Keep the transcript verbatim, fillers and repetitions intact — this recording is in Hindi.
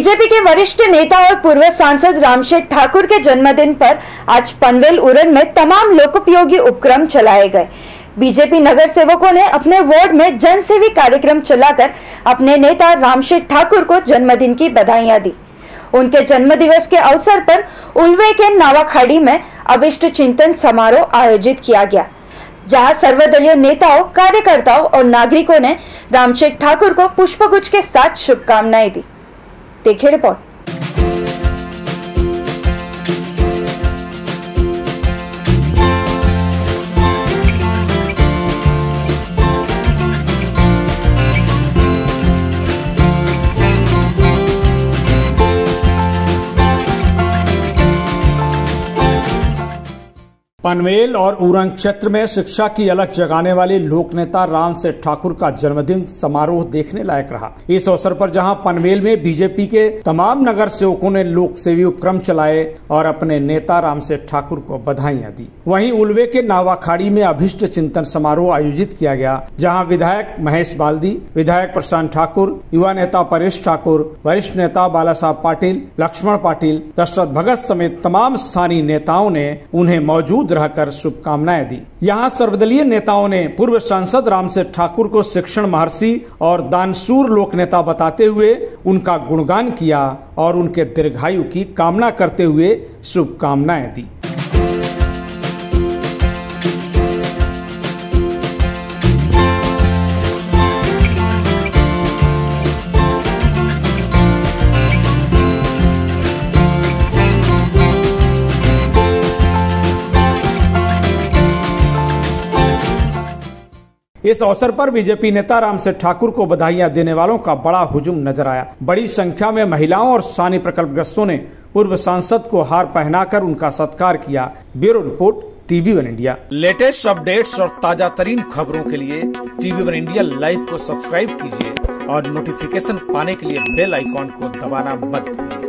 बीजेपी के वरिष्ठ नेता और पूर्व सांसद रामशेठ ठाकुर के जन्मदिन पर आज पनवेल उरण में तमाम लोकोपयोगी उपक्रम चलाए गए। बीजेपी नगर सेवकों ने अपने वार्ड में जनसेवी कार्यक्रम चलाकर अपने नेता रामशेठ ठाकुर को जन्मदिन की बधाइयां दी। उनके जन्मदिवस के अवसर पर उल्वे के नावाखाड़ी में अभिष्ट चिंतन समारोह आयोजित किया गया, जहां सर्वदलीय नेताओं, कार्यकर्ताओं और नागरिकों ने रामशेठ ठाकुर को पुष्पगुच्छ के साथ शुभकामनाएं दी। देखिए रिपोर्ट। पनवेल और उरंग क्षेत्र में शिक्षा की अलख जगाने वाले लोक नेता रामशेठ ठाकुर का जन्मदिन समारोह देखने लायक रहा। इस अवसर पर जहां पनवेल में बीजेपी के तमाम नगर सेवकों ने लोक सेवी उपक्रम चलाए और अपने नेता रामशेठ ठाकुर को बधाइयां दी, वहीं उल्वे के नावाखाड़ी में अभिष्ट चिंतन समारोह आयोजित किया गया, जहां विधायक महेश बाल्दी, विधायक प्रशांत ठाकुर, युवा नेता परेश ठाकुर, वरिष्ठ नेता बाला साहब पाटिल, लक्ष्मण पाटिल, दशरथ भगत समेत तमाम स्थानीय नेताओं ने उन्हें मौजूद रहकर शुभकामनाएं दी। यहां सर्वदलीय नेताओं ने पूर्व सांसद रामशेठ ठाकुर को शिक्षण महर्षि और दानशूर लोक नेता बताते हुए उनका गुणगान किया और उनके दीर्घायु की कामना करते हुए शुभकामनाएं दी। इस अवसर पर बीजेपी नेता रामशेठ ठाकुर को बधाइयां देने वालों का बड़ा हुजूम नजर आया। बड़ी संख्या में महिलाओं और स्थानीय प्रकल्पग्रस्तों ने पूर्व सांसद को हार पहनाकर उनका सत्कार किया। Bureau report, TV one India. Latest updates और ताजा तरीन खबरों के लिए टीवी वन इंडिया लाइव को सब्सक्राइब कीजिए और नोटिफिकेशन पाने के लिए बेल आइकॉन को दबाना मत भूलिए।